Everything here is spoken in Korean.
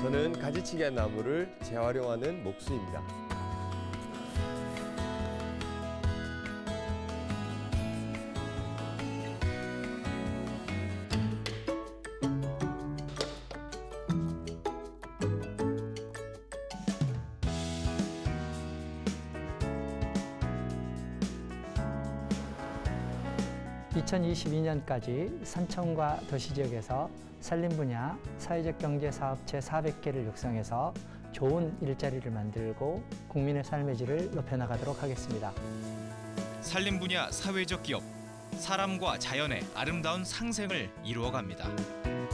저는 가지치기 한 나무를 재활용하는 목수입니다. (2022년까지) 산청과 도시지역에서 산림 분야 사회적 경제사업 제400개를 육성해서 좋은 일자리를 만들고 국민의 삶의 질을 높여나가도록 하겠습니다. 산림 분야 사회적 기업, 사람과 자연의 아름다운 상생을 이루어갑니다.